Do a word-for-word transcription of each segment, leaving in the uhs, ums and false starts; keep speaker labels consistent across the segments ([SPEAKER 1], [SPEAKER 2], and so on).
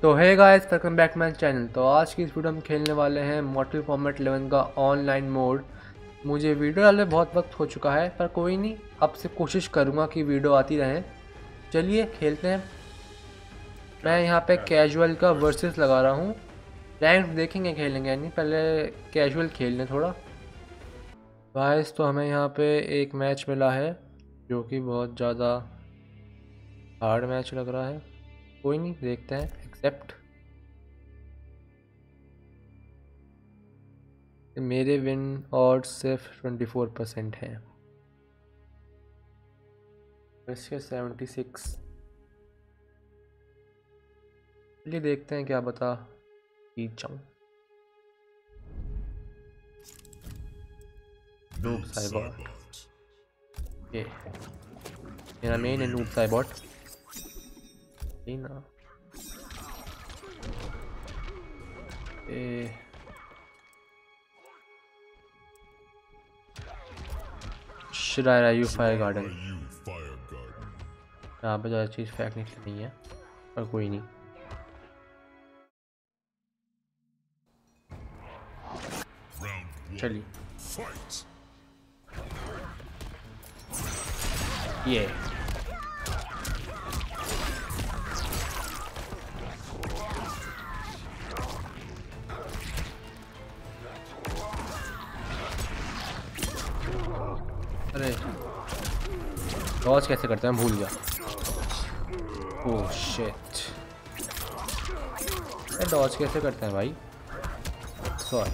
[SPEAKER 1] तो है guys, welcome back my channel. तो आज की इस वीडियो में खेलने वाले हैं मॉर्टल कॉम्बैट इलेवन का ऑनलाइन मोड। मुझे वीडियो डाले बहुत वक्त हो चुका है, पर कोई नहीं, अब से कोशिश करूँगा कि वीडियो आती रहे। चलिए खेलते हैं। मैं यहाँ पे कैजुअल का वर्सेस लगा रहा हूँ। रैंक देखेंगे, खेलेंगे नहीं, पहले कैजुअल खेल लें थोड़ा। गाइस तो हमें यहाँ पे एक मैच मिला है जो कि बहुत ज़्यादा हार्ड मैच लग रहा है। कोई नहीं, देखते हैं। एक्सेप्ट। मेरे विन और सिर्फ ट्वेंटी फोर परसेंट हैं, इसके सेवेंटी सिक्स। चलिए देखते हैं, क्या बता जीत जाऊँ। नूब साइबॉट, ये मेरा मेन है। नूब साइबॉट ही ना। ए शिरारा यू फायर गार्डन। यहाँ पे ज़्यादा चीज़ फेंकने की नहीं है, पर कोई नहीं। चलिए ये अरे डॉज कैसे करते हैं, भूल गया। ओह शिट, डॉज कैसे करते हैं भाई, सॉरी।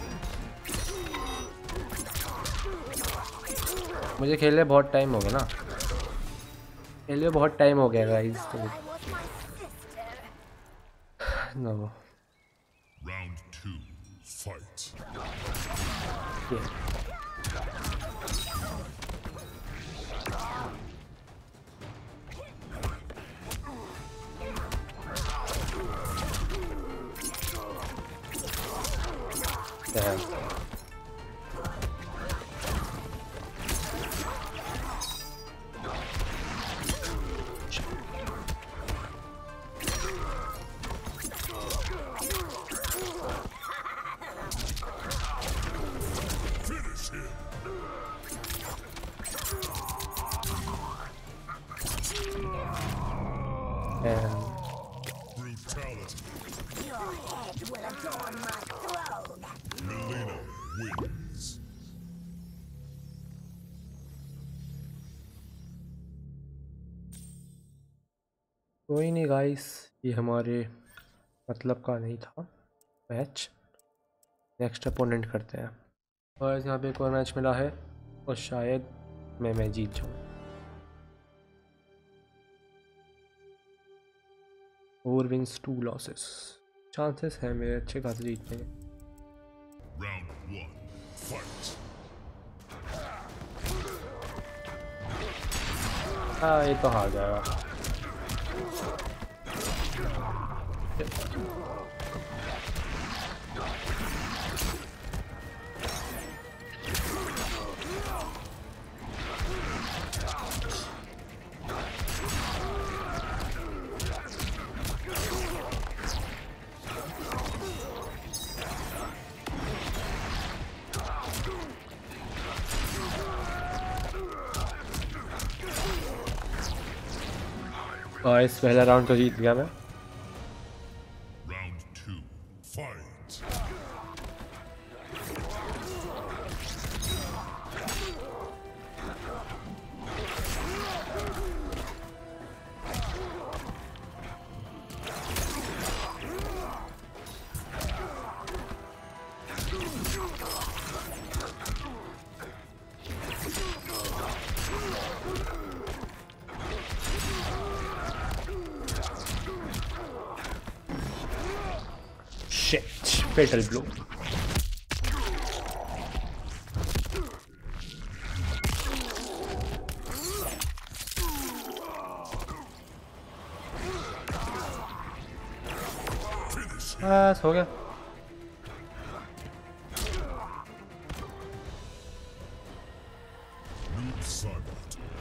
[SPEAKER 1] मुझे खेले बहुत टाइम हो गया ना, खेले बहुत टाइम हो गया गाइस, तो no.
[SPEAKER 2] Round two, fight.
[SPEAKER 1] Yeah. Damn. And
[SPEAKER 2] Brutality. Your head will adorn my throne. Melina wins.
[SPEAKER 1] कोई नहीं गाइस, ये हमारे मतलब का नहीं था मैच। नेक्स्ट अपोनेंट करते हैं। और यहाँ पे एक और मैच मिला है और शायद मैं मैं जीत जाऊँ। Four wins two losses, chances हैं मेरे अच्छे खासे जीतने के।
[SPEAKER 2] Round one, fight.
[SPEAKER 1] हाँ, ये तो हार जाएगा। और इस पहला राउंड तो जीत गया मैं।
[SPEAKER 2] Round two, fight.
[SPEAKER 1] Shit, fatal blow. बस हो गया।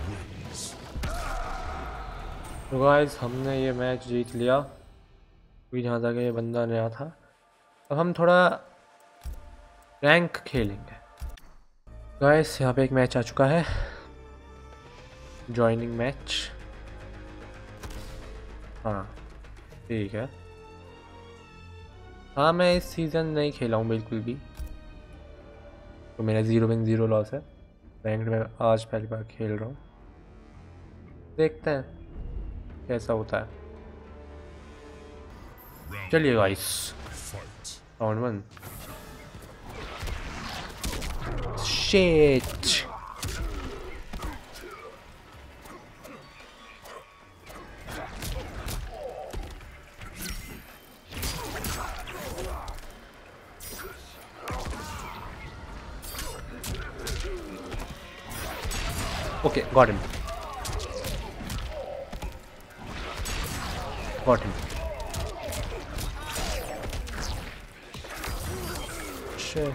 [SPEAKER 1] तो गाइस हमने ये मैच जीत लिया। जहाँ तक ये बंदा नया था। अब हम थोड़ा रैंक खेलेंगे। गाइस यहाँ पे एक मैच आ चुका है, जॉइनिंग मैच। हाँ ठीक है। हाँ मैं इस सीज़न नहीं खेला हूँ बिल्कुल भी, तो मेरा ज़ीरो विन ज़ीरो लॉस है। रैंक में आज पहली बार खेल रहा हूँ, देखते हैं कैसा होता है। चलिए guys, round one. Shit Okay, got him. Got him. Shit.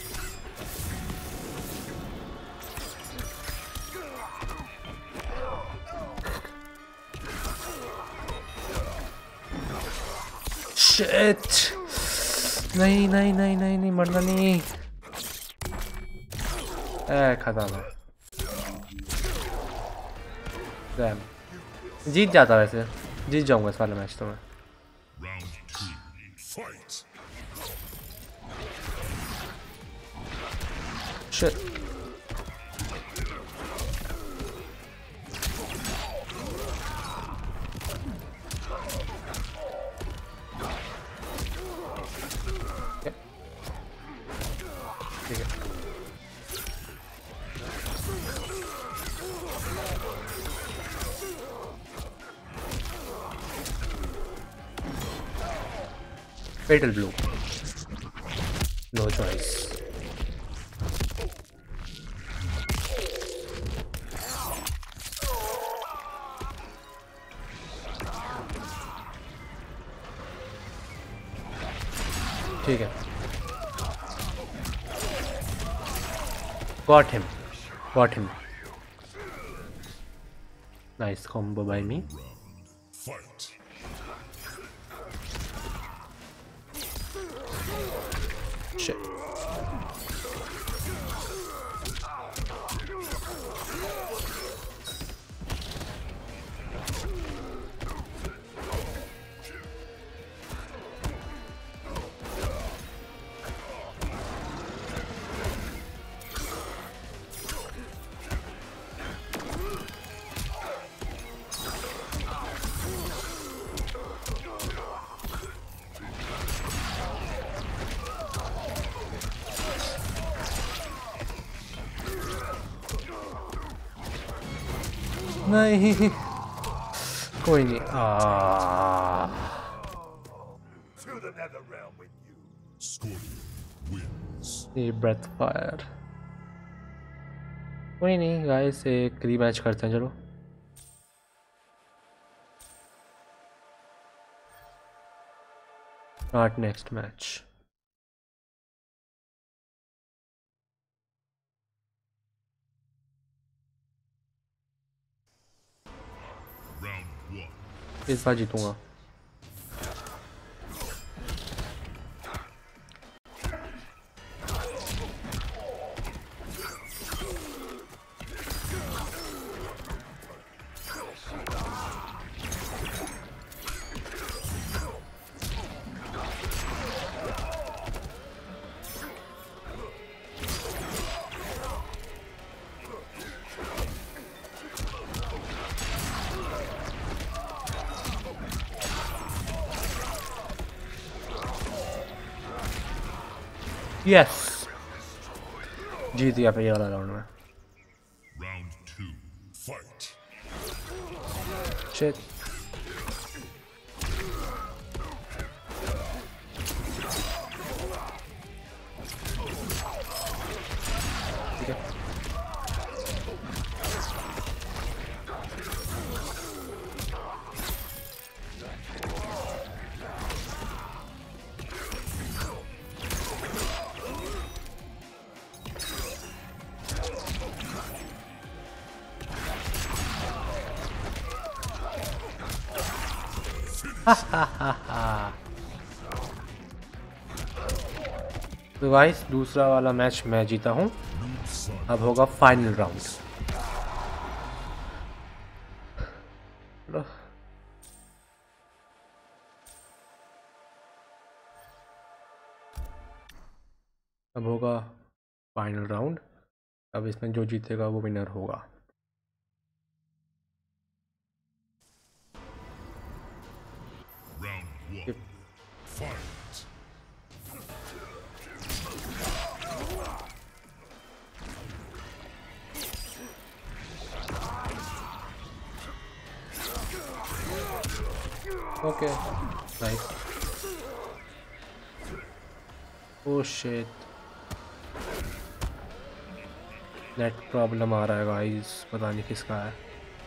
[SPEAKER 1] Shit. नहीं नहीं नहीं नहीं नहीं मरना नहीं। ए खत्म है। जीत जाता वैसे, जीत जाऊंगा इस वाले मैच तो मैं। Shit. Okay. ठीक है। Fatal blow. No choice. ठीक है। Got him. Got him. Nice combo by me.
[SPEAKER 2] Fight.
[SPEAKER 1] Shit. नहीं कोई नहीं। आ ये ब्रेथ फायर। कोई नहीं गाइस, एक रीमैच करते हैं चलो। Start next match. इस बार जीतूंगा। यस जीत गया पे ये वाला राउंड में।
[SPEAKER 2] Round two. Fight.
[SPEAKER 1] शिट। ठीक है। तो गाइस दूसरा वाला मैच मैं जीता हूँ। अब होगा फाइनल राउंड। अब होगा फाइनल राउंड। अब इसमें जो जीतेगा वो विनर होगा।
[SPEAKER 2] Round one. Fight.
[SPEAKER 1] Okay nice. Oh shit, net problem आ रहा है गाइस, पता नहीं किसका है।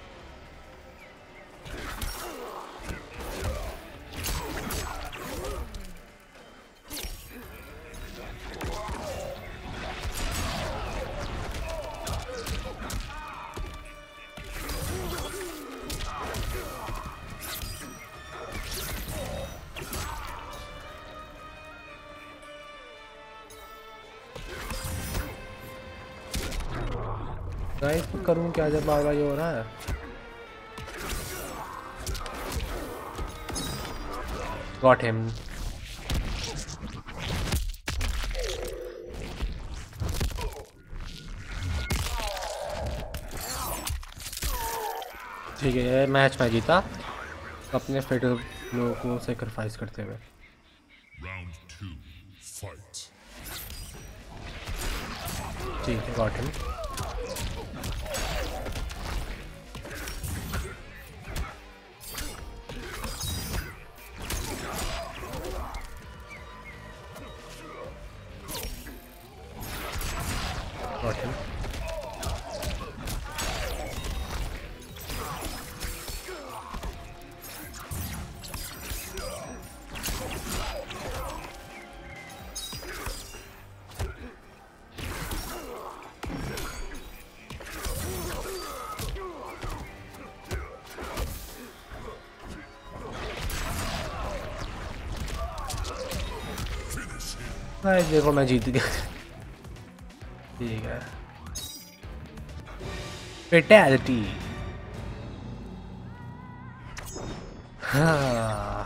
[SPEAKER 1] गाइस तो करूँ क्या जब बार बार ये हो रहा है। Got him. ठीक है, ये मैच मैं जीता अपने फेडरल लोगों को सेक्रीफाइस करते हुए।
[SPEAKER 2] Round two. Fight.
[SPEAKER 1] ठीक है, got him. Got him. Guys देखो मैं जीत गया। ठीक है, फेटैलिटी। हाँ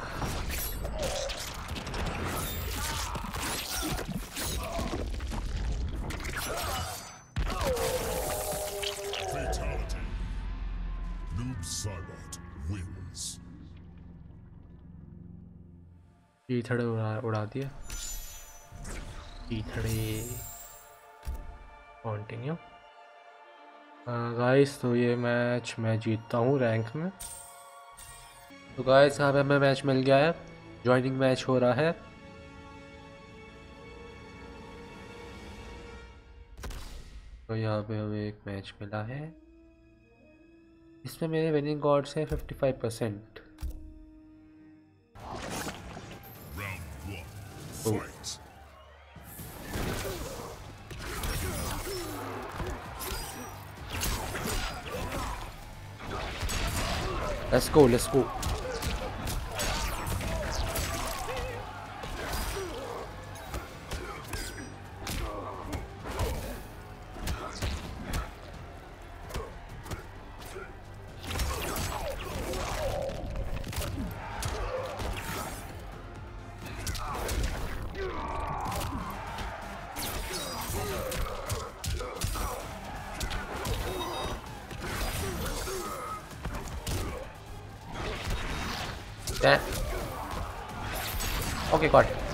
[SPEAKER 2] Fatality. Noob Saibot wins.
[SPEAKER 1] कीथड़े उड़ा उड़ा दिया। कीथड़े कंटिन्यू। गाइस तो ये मैच मैं जीतता हूँ रैंक में। तो गाइस यहाँ पे हमें मैच मिल गया है, जॉइनिंग मैच हो रहा है। तो यहाँ पे हमें एक मैच मिला है, इसमें मेरे विनिंग ऑड्स हैं fifty five percent.
[SPEAKER 2] Round one.
[SPEAKER 1] Oh.
[SPEAKER 2] Fight.
[SPEAKER 1] Let's go, let's go. Yeah. Okay, got it.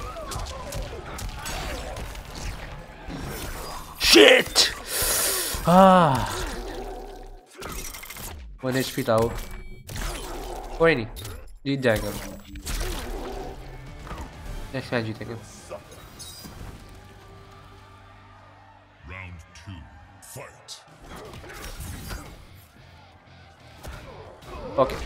[SPEAKER 1] Shit! Ah. One H P था वो। कोई नहीं, जीत जाएगा हम। नेक्स्ट मैच जीतेंगे।
[SPEAKER 2] Round two. Fight.
[SPEAKER 1] ओके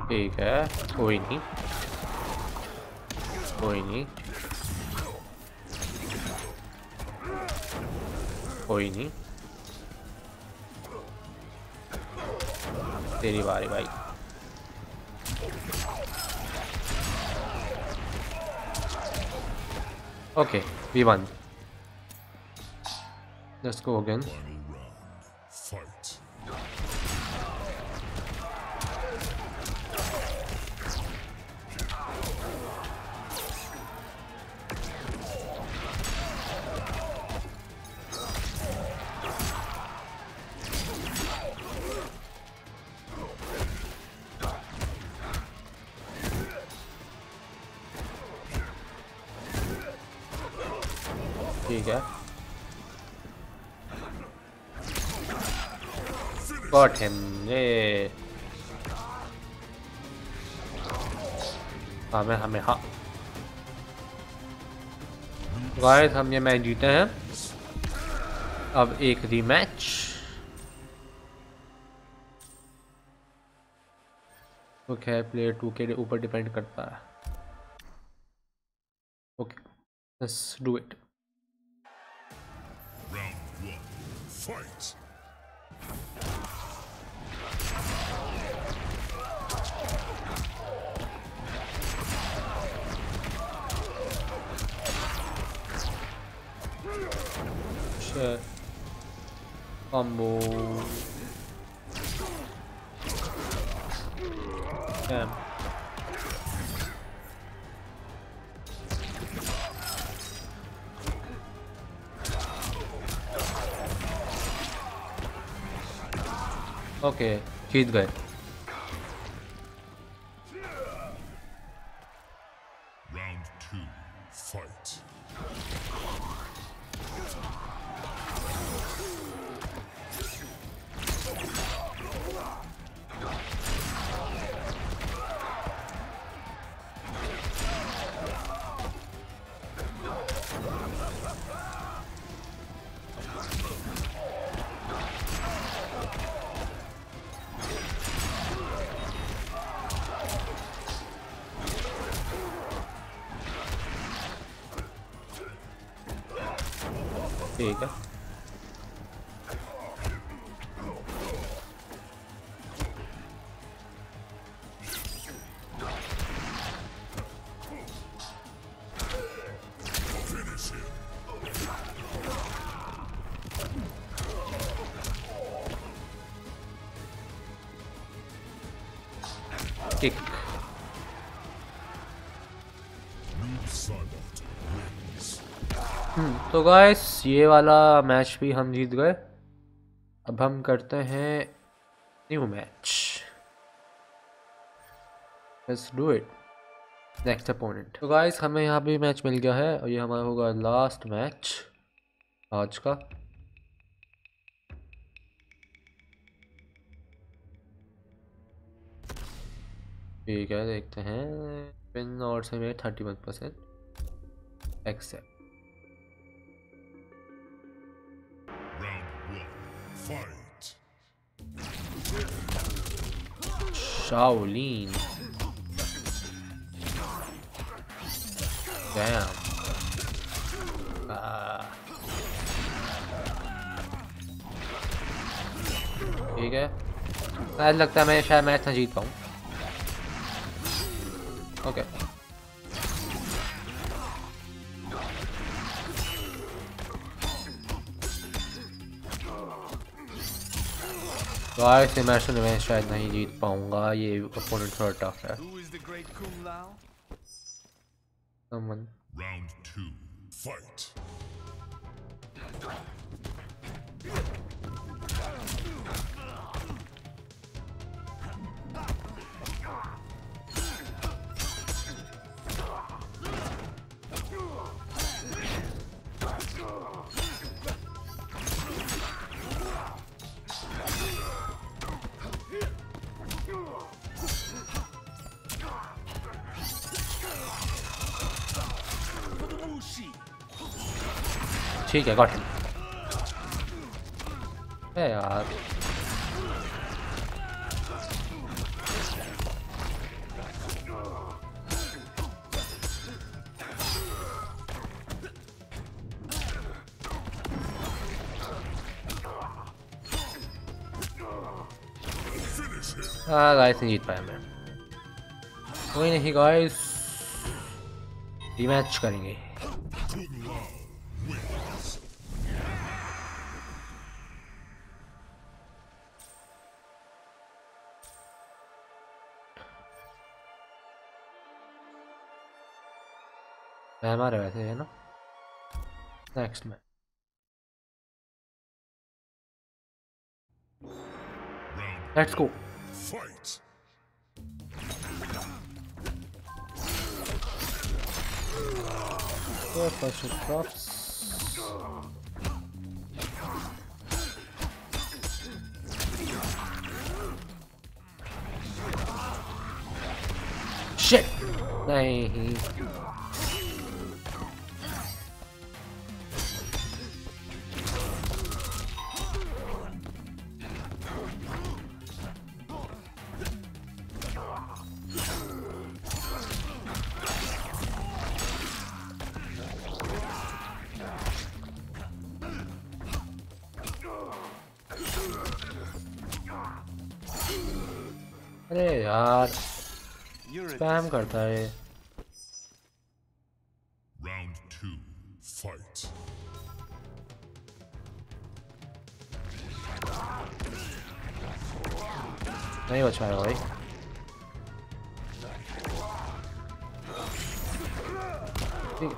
[SPEAKER 1] ठीक है, कोई नहीं कोई नहीं कोई नहीं, तेरी बारी भाई। Okay, we won. Let's go again.
[SPEAKER 2] Fight.
[SPEAKER 1] ठीक है, गॉट हिम। ये हमें हमें हाँ गाइस, हम ये मैच जीते हैं। अब एक रीमैच। ओके, प्लेयर टू के ऊपर डिपेंड करता है। Okay, let's do it.
[SPEAKER 2] Round one. Fight.
[SPEAKER 1] Shit. Combo. Damn. Okay, जीत गए।
[SPEAKER 2] Round two. Fight.
[SPEAKER 1] ठीक है,
[SPEAKER 2] Finish him.
[SPEAKER 1] Kick.
[SPEAKER 2] Noob Saibot wins.
[SPEAKER 1] तो गाइस, ये वाला मैच भी हम जीत गए। अब हम करते हैं new match. Let's do it. Next opponent. तो गाइस, हमें यहाँ भी मैच मिल गया है और ये हमारा होगा लास्ट मैच आज का। ठीक है, देखते हैं। पिन और से में thirty one percent accept.
[SPEAKER 2] Round one. Fight.
[SPEAKER 1] Shaolin. Damn. ठीक है, शायद लगता है मैं शायद मैच ना जीत पाऊँ। ओके, गाइस, मैच में मैं शायद नहीं जीत पाऊंगा। ये अपोनेंट थोड़ा टफ है। Someone.
[SPEAKER 2] Round two. Fight.
[SPEAKER 1] ठीक है, गॉट हिम। है यार, हाँ गाइस नहीं जीत पाया मैं। कोई नहीं गाइस, रीमैच करेंगे। हमारे वैसे है ना, नेक्स्ट में लेट्स गो। फर्स्ट क्रॉप्स शिट नहीं। अरे यार स्पैम करता है।
[SPEAKER 2] Round two, fight.
[SPEAKER 1] नहीं बच पाएगा भाई। ठीक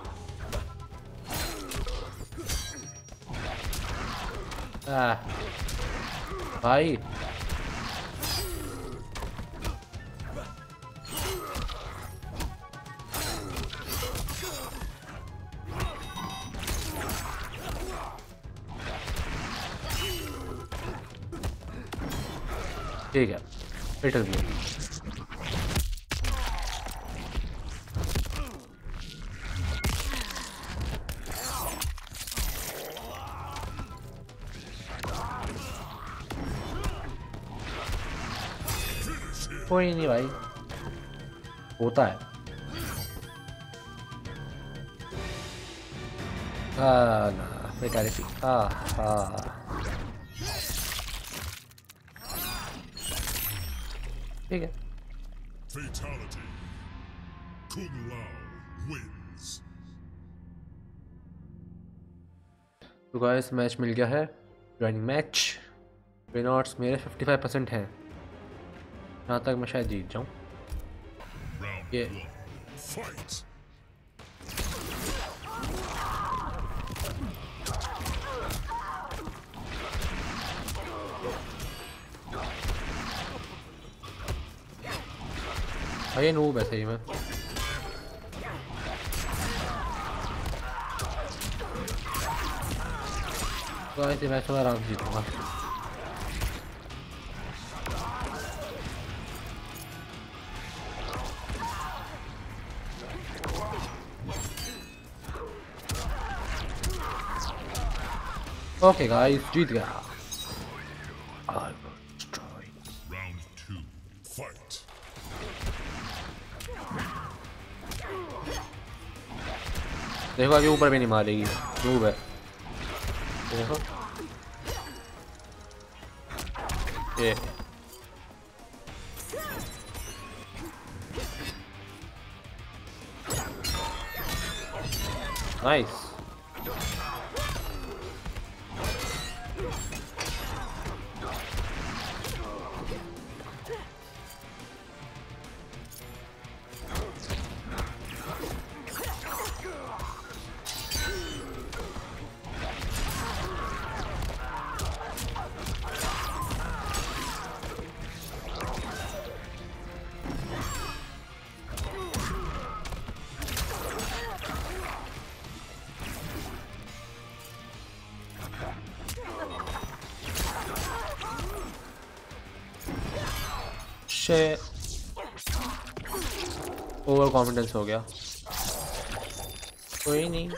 [SPEAKER 1] है भाई। ठीक है पिटल भी कोई नहीं भाई, होता है। हाँ ना फेटालिटी। हाँ हाँ ठीक है।
[SPEAKER 2] Fatality. Kung Lao wins.
[SPEAKER 1] तो गाइस मैच मिल गया है, ज्वाइनिंग मैच। विनर्स मेरे पचपन परसेंट हैं, यहाँ तक मैं शायद जीत जाऊँ। ये
[SPEAKER 2] Fight.
[SPEAKER 1] ये नूब है सही में। तो ऐसे मैच में आराम से जीतूंगा। ओके गाइस जीत गया।
[SPEAKER 2] Round two, fight.
[SPEAKER 1] देखो आगे ऊपर भी नहीं मारेगी, नूब है। देखो ये नाइस। ओवर कॉन्फिडेंस हो गया, कोई नहीं।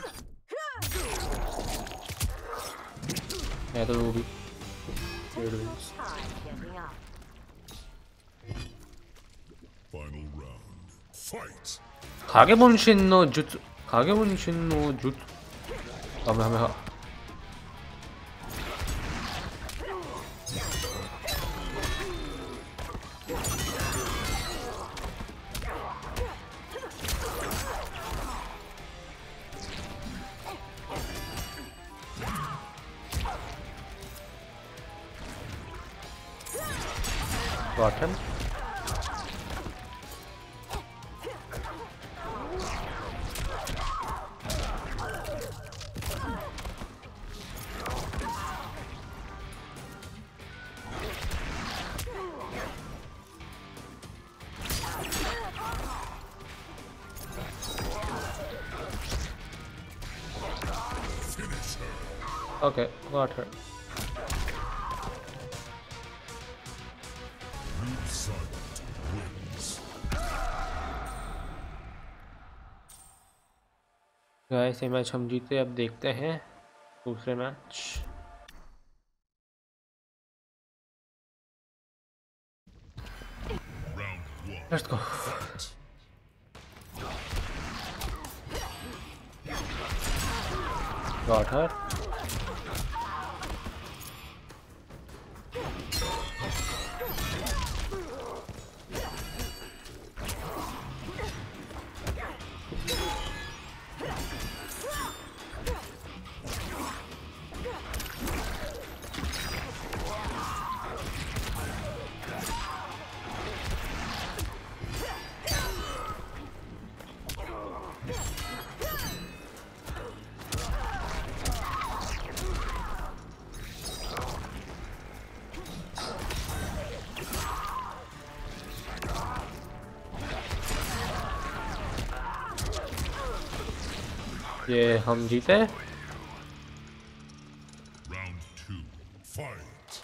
[SPEAKER 1] मैं तो वो भी
[SPEAKER 2] Final round, fight.
[SPEAKER 1] खागे बुनशिन नो जुत्सु, खागे बुनशिन नो जुत्सु। अब हमें Got him. Okay, got her. Guys ये मैच हम जीते, अब देखते हैं दूसरे match. Let's go. Got her. ये हम जीते।
[SPEAKER 2] Round two, fight.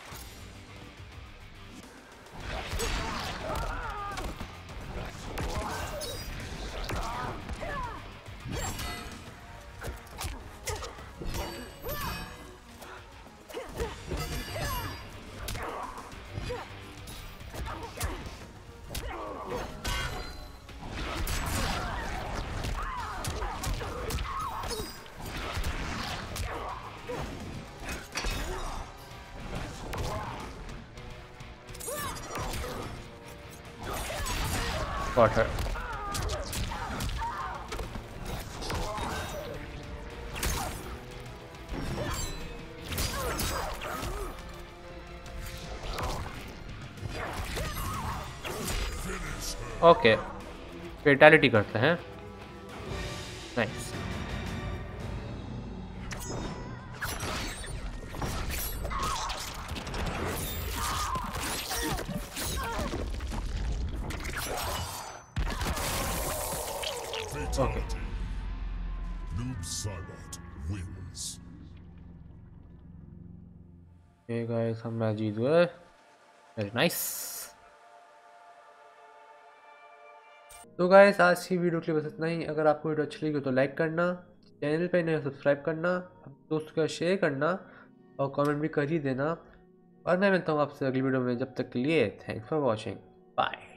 [SPEAKER 1] Got her. Okay, fatality करते हैं। Nice.
[SPEAKER 2] Fatality. Noob Saibot wins.
[SPEAKER 1] ये गाइस हम मैच जीत गए। Very nice. तो गाइस आज की वीडियो के लिए बस इतना ही। अगर आपको वीडियो अच्छी लगी तो लाइक करना, चैनल पे नए सब्सक्राइब करना, दोस्तों का शेयर करना और कमेंट भी कर ही देना। और मैं मिलता हूँ आपसे अगली वीडियो में। जब तक के लिए थैंक्स फॉर वॉचिंग। बाय।